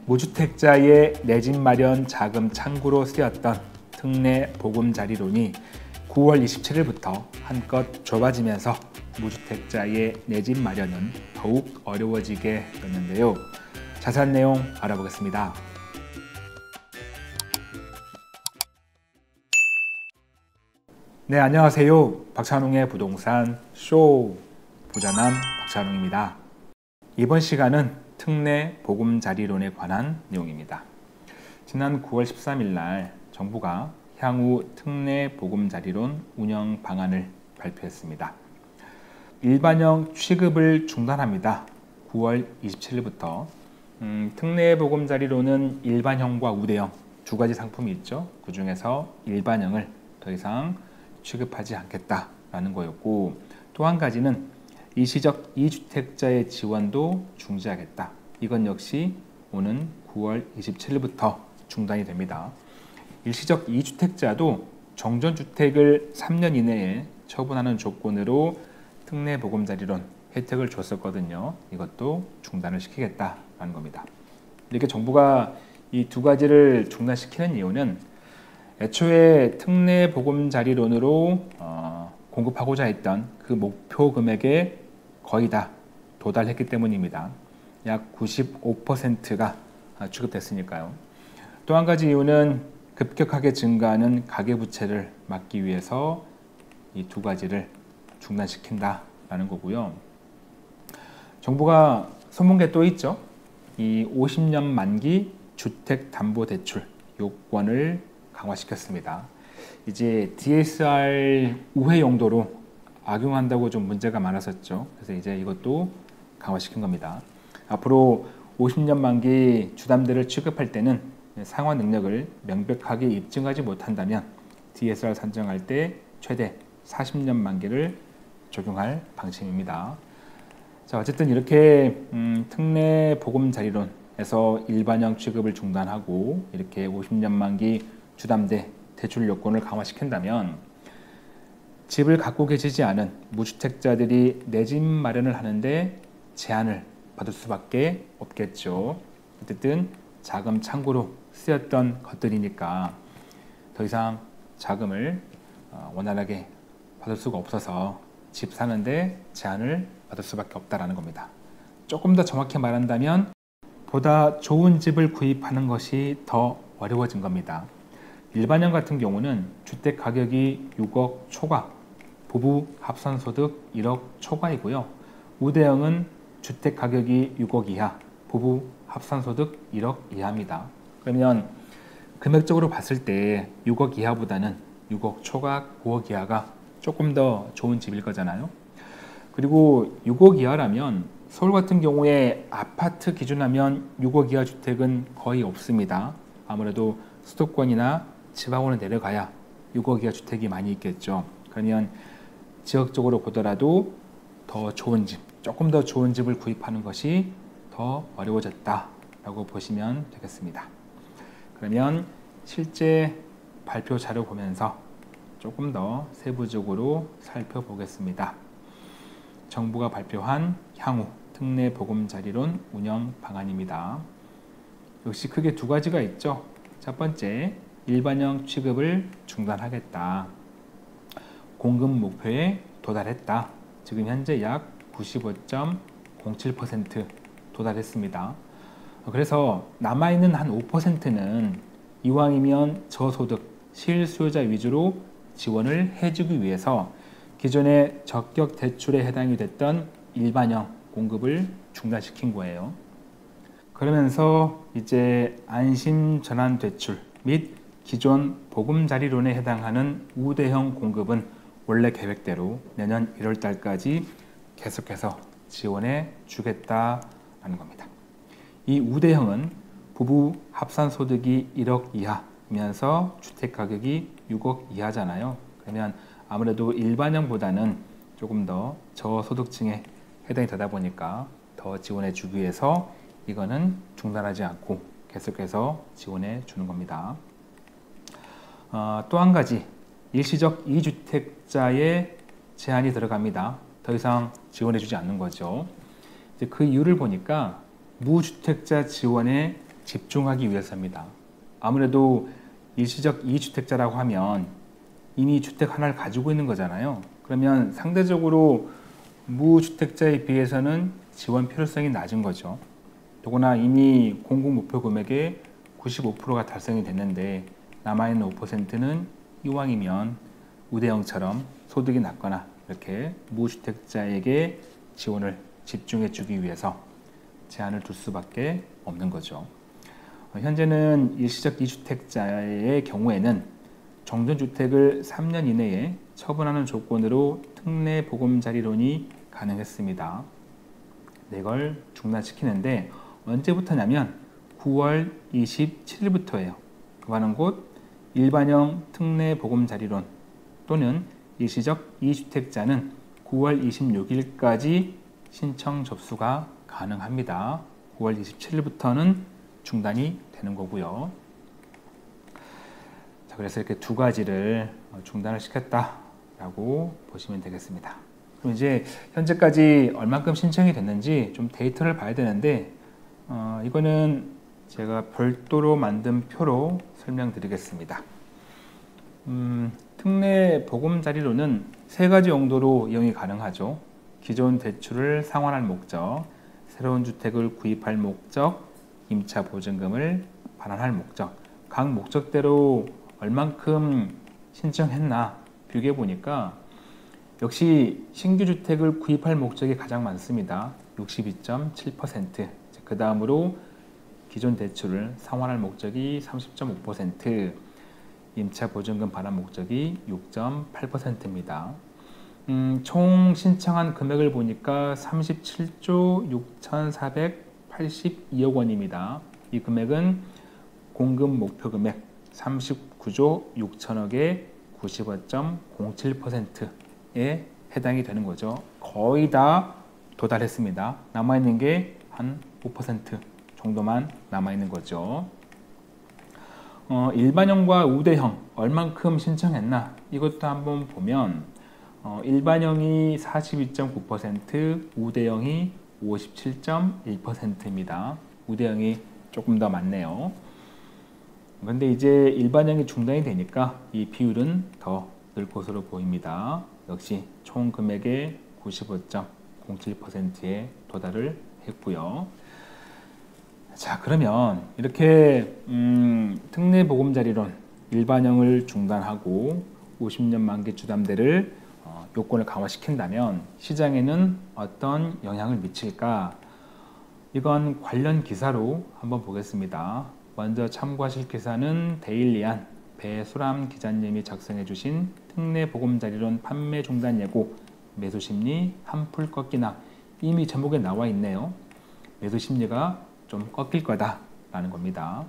무주택자의 내 집 마련 자금 창구로 쓰였던 특례 보금자리론이 9월 27일부터 한껏 좁아지면서 무주택자의 내 집 마련은 더욱 어려워지게 됐는데요. 자세한 내용 알아보겠습니다. 네, 안녕하세요. 박찬웅의 부동산 쇼 부자남 박찬웅입니다. 이번 시간은 특례 보금자리론에 관한 내용입니다. 지난 9월 13일 날 정부가 향후 특례 보금자리론 운영 방안을 발표했습니다. 일반형 취급을 중단합니다. 9월 27일부터 특례 보금자리론은 일반형과 우대형 두 가지 상품이 있죠. 그 중에서 일반형을 더 이상 취급하지 않겠다라는 거였고, 또 한 가지는 일시적 2주택자의 지원도 중지하겠다. 이건 역시 오는 9월 27일부터 중단이 됩니다. 일시적 2주택자도 정전주택을 3년 이내에 처분하는 조건으로 특례 보금자리론 혜택을 줬었거든요. 이것도 중단을 시키겠다라는 겁니다. 이렇게 정부가 이 두 가지를 중단시키는 이유는 애초에 특례 보금자리론으로 공급하고자 했던 그 목표 금액에 거의 다 도달했기 때문입니다. 약 95%가 취급됐으니까요. 또 한 가지 이유는 급격하게 증가하는 가계부채를 막기 위해서 이 두 가지를 중단시킨다라는 거고요. 정부가 손본 게 또 있죠. 이 50년 만기 주택담보대출 요건을 강화시켰습니다. 이제 DSR 우회 용도로 악용한다고 좀 문제가 많았었죠. 그래서 이제 이것도 강화시킨 겁니다. 앞으로 50년 만기 주담대를 취급할 때는 상환 능력을 명백하게 입증하지 못한다면 DSR 산정할 때 최대 40년 만기를 적용할 방침입니다. 자, 어쨌든 이렇게 특례 보금자리론에서 일반형 취급을 중단하고 이렇게 50년 만기 주담대 대출 요건을 강화시킨다면 집을 갖고 계시지 않은 무주택자들이 내 집 마련을 하는데 제한을 받을 수밖에 없겠죠. 어쨌든 자금 창구로 쓰였던 것들이니까 더 이상 자금을 원활하게 받을 수가 없어서 집 사는데 제한을 받을 수밖에 없다라는 겁니다. 조금 더 정확히 말한다면 보다 좋은 집을 구입하는 것이 더 어려워진 겁니다. 일반형 같은 경우는 주택 가격이 6억 초과, 부부 합산소득 1억 초과이고요. 우대형은 주택 가격이 6억 이하, 부부 합산소득 1억 이하입니다. 그러면 금액적으로 봤을 때 6억 이하보다는 6억 초과, 9억 이하가 조금 더 좋은 집일 거잖아요. 그리고 6억 이하라면 서울 같은 경우에 아파트 기준하면 6억 이하 주택은 거의 없습니다. 아무래도 수도권이나 지방으로 내려가야 6억 이하 주택이 많이 있겠죠. 그러면 지역적으로 보더라도 더 좋은 집, 조금 더 좋은 집을 구입하는 것이 더 어려워졌다라고 보시면 되겠습니다. 그러면 실제 발표 자료 보면서 조금 더 세부적으로 살펴보겠습니다. 정부가 발표한 향후 특례 보금자리론 운영 방안입니다. 역시 크게 두 가지가 있죠. 첫 번째, 일반형 취급을 중단하겠다. 공급 목표에 도달했다. 지금 현재 약 95.07% 도달했습니다. 그래서 남아있는 한 5%는 이왕이면 저소득 실수요자 위주로 지원을 해주기 위해서 기존의 적격 대출에 해당이 됐던 일반형 공급을 중단시킨 거예요. 그러면서 이제 안심전환 대출 및 기존 보금자리론에 해당하는 우대형 공급은 원래 계획대로 내년 1월 달까지 계속해서 지원해 주겠다라는 겁니다. 이 우대형은 부부 합산소득이 1억 이하이면서 주택가격이 6억 이하잖아요. 그러면 아무래도 일반형보다는 조금 더 저소득층에 해당이 되다 보니까 더 지원해 주기 위해서 이거는 중단하지 않고 계속해서 지원해 주는 겁니다. 또 한 가지, 일시적 2주택자의 제한이 들어갑니다. 더 이상 지원해 주지 않는 거죠. 이제 그 이유를 보니까 무주택자 지원에 집중하기 위해서입니다. 아무래도 일시적 2주택자라고 하면 이미 주택 하나를 가지고 있는 거잖아요. 그러면 상대적으로 무주택자에 비해서는 지원 필요성이 낮은 거죠. 더구나 이미 공급 목표 금액의 95%가 달성이 됐는데 남아있는 5%는 이왕이면 우대형처럼 소득이 낮거나 이렇게 무주택자에게 지원을 집중해 주기 위해서 제한을 둘 수밖에 없는 거죠. 현재는 일시적 2주택자의 경우에는 정전주택을 3년 이내에 처분하는 조건으로 특례 보금자리론이 가능했습니다. 이걸 중단시키는데 언제부터냐면 9월 27일부터예요. 그 말은 곧 일반형 특례 보금자리론 또는 일시적 2주택자는 9월 26일까지 신청 접수가 가능합니다. 9월 27일부터는 중단이 되는 거고요. 자, 그래서 이렇게 두 가지를 중단을 시켰다라고 보시면 되겠습니다. 그럼 이제 현재까지 얼만큼 신청이 됐는지 좀 데이터를 봐야 되는데 이거는 제가 별도로 만든 표로 설명드리겠습니다. 특례 보금자리론은 세 가지 용도로 이용이 가능하죠. 기존 대출을 상환할 목적, 새로운 주택을 구입할 목적, 임차 보증금을 반환할 목적. 각 목적대로 얼만큼 신청했나 비교해 보니까 역시 신규 주택을 구입할 목적이 가장 많습니다. 62.7%. 그 다음으로 기존 대출을 상환할 목적이 30.5%, 임차 보증금 반환 목적이 6.8%입니다. 총 신청한 금액을 보니까 37조 6,482억 원입니다. 이 금액은 공급 목표 금액 39조 6천억의 95.07%에 해당이 되는 거죠. 거의 다 도달했습니다. 남아있는 게 한 5% 정도만 남아있는 거죠. 일반형과 우대형 얼만큼 신청했나 이것도 한번 보면 일반형이 42.9%, 우대형이 57.1%입니다. 우대형이 조금 더 많네요. 그런데 이제 일반형이 중단이 되니까 이 비율은 더 늘 것으로 보입니다. 역시 총 금액의 95.07%에 도달을 했고요. 자, 그러면 이렇게 특례 보금자리론 일반형을 중단하고 50년 만기 주담대를 요건을 강화시킨다면 시장에는 어떤 영향을 미칠까? 이건 관련 기사로 한번 보겠습니다. 먼저 참고하실 기사는 데일리안 배수람 기자님이 작성해 주신 특례 보금자리론 판매 중단 예고 매수 심리 한풀 꺾이나. 이미 제목에 나와 있네요. 매수 심리가 좀 꺾일 거다 라는 겁니다.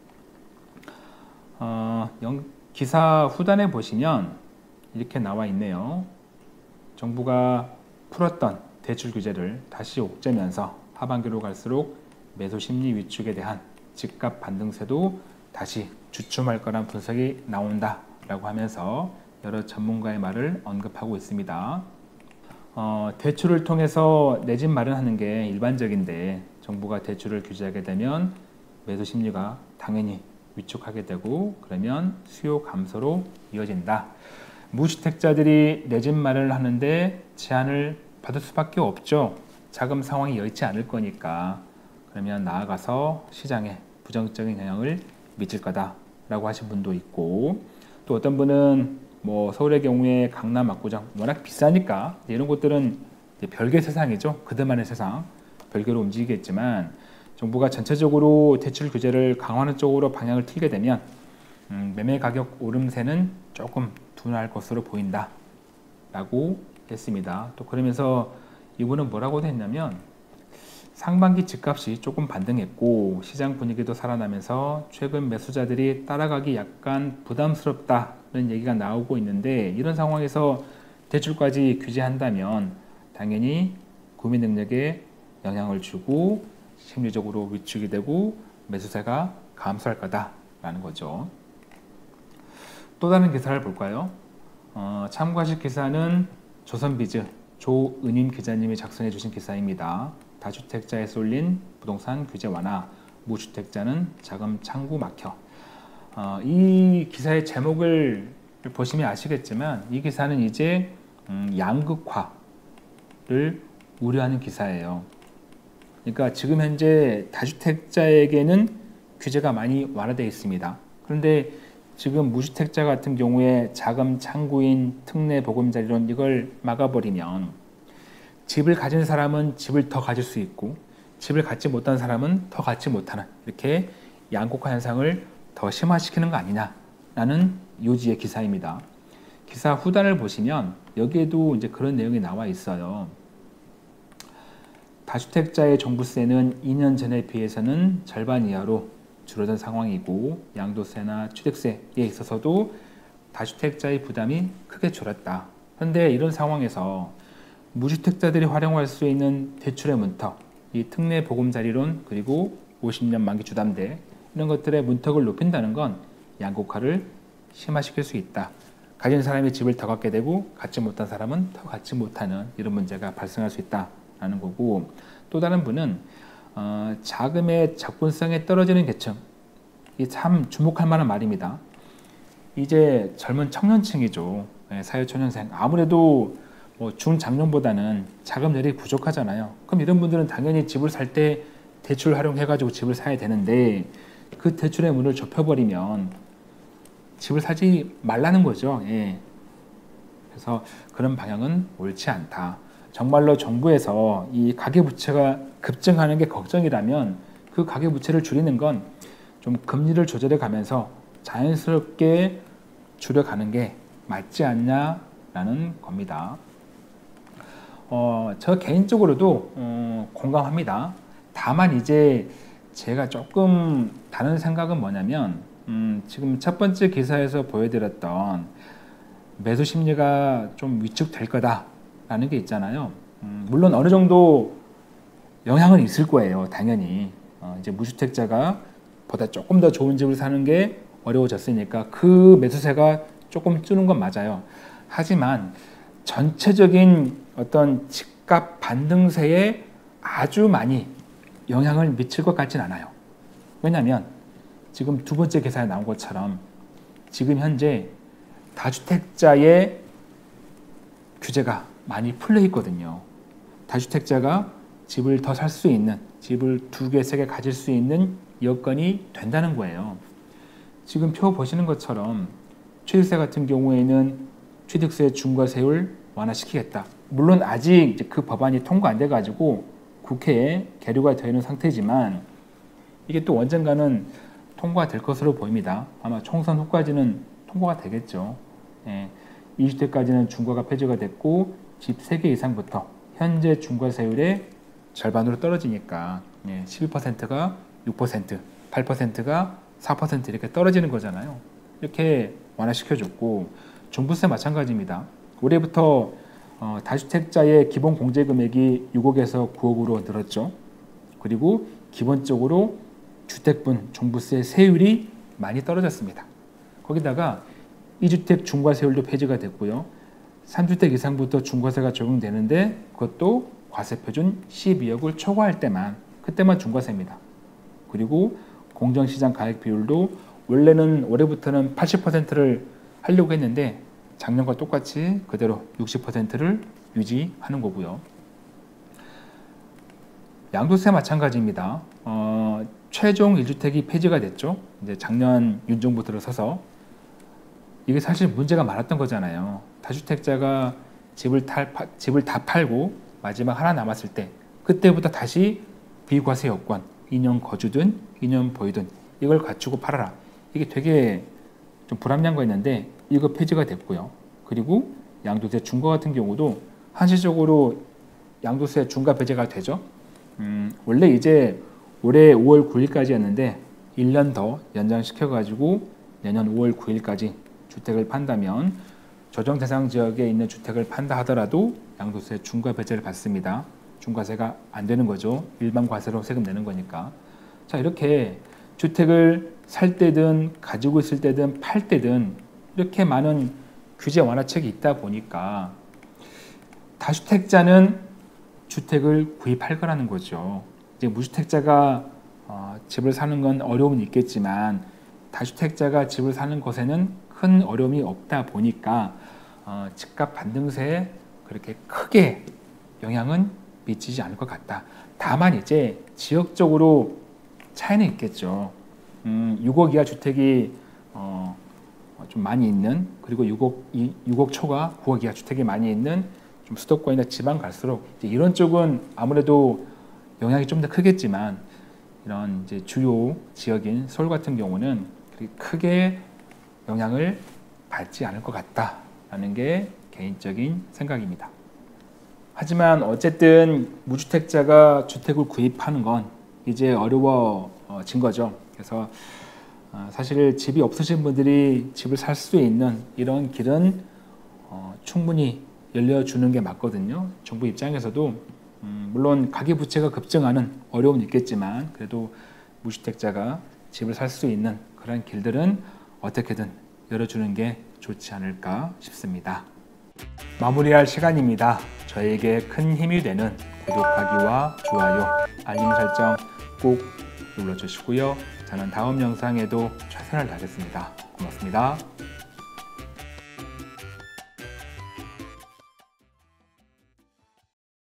기사 후단에 보시면 이렇게 나와 있네요. 정부가 풀었던 대출 규제를 다시 옥죄면서 하반기로 갈수록 매수 심리 위축에 대한 집값 반등세도 다시 주춤할 거란 분석이 나온다 라고 하면서 여러 전문가의 말을 언급하고 있습니다. 대출을 통해서 내 집 마련하는 게 일반적인데 정부가 대출을 규제하게 되면 매수 심리가 당연히 위축하게 되고 그러면 수요 감소로 이어진다. 무주택자들이 내 집 마련을 하는데 제한을 받을 수밖에 없죠. 자금 상황이 여의치 않을 거니까. 그러면 나아가서 시장에 부정적인 영향을 미칠 거다라고 하신 분도 있고, 또 어떤 분은 뭐 서울의 경우에 강남 압구정 워낙 비싸니까 이런 곳들은 별개 세상이죠. 그들만의 세상, 별개로 움직이겠지만 정부가 전체적으로 대출 규제를 강화하는 쪽으로 방향을 틀게 되면 매매 가격 오름세는 조금 둔화할 것으로 보인다 라고 했습니다. 또 그러면서 이분은 뭐라고 했냐면 상반기 집값이 조금 반등했고 시장 분위기도 살아나면서 최근 매수자들이 따라가기 약간 부담스럽다는 얘기가 나오고 있는데, 이런 상황에서 대출까지 규제한다면 당연히 구매 능력에 영향을 주고 심리적으로 위축이 되고 매수세가 감소할 거다라는 거죠. 또 다른 기사를 볼까요? 참고하실 기사는 조선비즈 조은임 기자님이 작성해 주신 기사입니다. 다주택자에 쏠린 부동산 규제 완화, 무주택자는 자금 창구 막혀. 이 기사의 제목을 보시면 아시겠지만 이 기사는 이제 양극화를 우려하는 기사예요. 그러니까 지금 현재 다주택자에게는 규제가 많이 완화되어 있습니다. 그런데 지금 무주택자 같은 경우에 자금 창구인 특례 보금자리론 이걸 막아버리면 집을 가진 사람은 집을 더 가질 수 있고 집을 갖지 못한 사람은 더 갖지 못하는 이렇게 양극화 현상을 더 심화시키는 거 아니냐라는 요지의 기사입니다. 기사 후단을 보시면 여기에도 이제 그런 내용이 나와 있어요. 다주택자의 종부세는 2년 전에 비해서는 절반 이하로 줄어든 상황이고 양도세나 취득세에 있어서도 다주택자의 부담이 크게 줄었다. 그런데 이런 상황에서 무주택자들이 활용할 수 있는 대출의 문턱, 이 특례 보금자리론 그리고 50년 만기 주담대 이런 것들의 문턱을 높인다는 건 양극화를 심화시킬 수 있다. 가진 사람이 집을 더 갖게 되고 갖지 못한 사람은 더 갖지 못하는 이런 문제가 발생할 수 있다라는 거고, 또 다른 분은 자금의 접근성에 떨어지는 계층, 이 참 주목할 만한 말입니다. 이제 젊은 청년층이죠. 사회초년생. 아무래도 뭐 중장년보다는 자금률이 부족하잖아요. 그럼 이런 분들은 당연히 집을 살 때 대출 활용해가지고 집을 사야 되는데 그 대출의 문을 좁혀버리면 집을 사지 말라는 거죠. 예. 그래서 그런 방향은 옳지 않다. 정말로 정부에서 이 가계부채가 급증하는 게 걱정이라면 그 가계부채를 줄이는 건 좀 금리를 조절해 가면서 자연스럽게 줄여가는 게 맞지 않냐라는 겁니다. 저 개인적으로도 공감합니다. 다만 이제 제가 조금 다른 생각은 뭐냐면 지금 첫 번째 기사에서 보여드렸던 매수 심리가 좀 위축될 거다라는 게 있잖아요. 물론 어느 정도 영향은 있을 거예요. 당연히 이제 무주택자가 보다 조금 더 좋은 집을 사는 게 어려워졌으니까 그 매수세가 조금 주는 건 맞아요. 하지만 전체적인 어떤 집값 반등세에 아주 많이 영향을 미칠 것 같진 않아요. 왜냐하면 지금 두 번째 기사에 나온 것처럼 지금 현재 다주택자의 규제가 많이 풀려 있거든요. 다주택자가 집을 더 살 수 있는, 집을 2개, 3개 가질 수 있는 여건이 된다는 거예요. 지금 표 보시는 것처럼 취득세 같은 경우에는 취득세 중과세율 완화시키겠다. 물론 아직 이제 그 법안이 통과 안 돼가지고 국회에 계류가 되어 있는 상태지만 이게 또 언젠가는 통과될 것으로 보입니다. 아마 총선 후까지는 통과가 되겠죠. 예, 20대까지는 중과가 폐지가 됐고 집 3개 이상부터 현재 중과세율의 절반으로 떨어지니까 12%가 6%, 8%가 4% 이렇게 떨어지는 거잖아요. 이렇게 완화시켜줬고 종부세 마찬가지입니다. 올해부터 다주택자의 기본 공제금액이 6억에서 9억으로 늘었죠. 그리고 기본적으로 주택분 종부세 세율이 많이 떨어졌습니다. 거기다가 2주택 중과세율도 폐지가 됐고요. 3주택 이상부터 중과세가 적용되는데 그것도 과세표준 12억을 초과할 때만, 그때만 중과세입니다. 그리고 공정시장 가액 비율도 원래는 올해부터는 80%를 하려고 했는데 작년과 똑같이 그대로 60%를 유지하는 거고요. 양도세 마찬가지입니다. 최종 1주택이 폐지가 됐죠. 이제 작년 윤정부 들어서서 이게 사실 문제가 많았던 거잖아요. 다주택자가 집을 다 팔고 마지막 하나 남았을 때 그때부터 다시 비과세 여건, 2년 거주든 2년 보유든 이걸 갖추고 팔아라. 이게 되게 좀 불합리한 거였는데 이거 폐지가 됐고요. 그리고 양도세 중과 같은 경우도 한시적으로 양도세 중과 배제가 되죠. 원래 이제 올해 5월 9일까지였는데 1년 더 연장시켜가지고 내년 5월 9일까지 주택을 판다면 조정 대상 지역에 있는 주택을 판다 하더라도 양도세 중과 배제를 받습니다. 중과세가 안 되는 거죠. 일반 과세로 세금 내는 거니까. 자, 이렇게 주택을 살 때든 가지고 있을 때든 팔 때든 이렇게 많은 규제 완화책이 있다 보니까 다주택자는 주택을 구입할 거라는 거죠. 이제 무주택자가 집을 사는 건 어려움은 있겠지만 다주택자가 집을 사는 것에는 큰 어려움이 없다 보니까 집값 반등세에 그렇게 크게 영향은 미치지 않을 것 같다. 다만 이제 지역적으로 차이는 있겠죠. 6억 이하 주택이 좀 많이 있는, 그리고 6억 초과 9억 이하 주택이 많이 있는 좀 수도권이나 지방 갈수록 이제 이런 쪽은 아무래도 영향이 좀 더 크겠지만, 이런 이제 주요 지역인 서울 같은 경우는 그렇게 크게 영향을 받지 않을 것 같다라는 게 개인적인 생각입니다. 하지만 어쨌든 무주택자가 주택을 구입하는 건 이제 어려워진 거죠. 그래서 사실 집이 없으신 분들이 집을 살 수 있는 이런 길은 충분히 열려주는 게 맞거든요. 정부 입장에서도 물론 가계부채가 급증하는 어려움은 있겠지만 그래도 무주택자가 집을 살 수 있는 그런 길들은 어떻게든 열어주는 게 좋지 않을까 싶습니다. 마무리할 시간입니다. 저에게 큰 힘이 되는 구독하기와 좋아요, 알림 설정 꼭 눌러주시고요. 저는 다음 영상에도 최선을 다하겠습니다. 고맙습니다.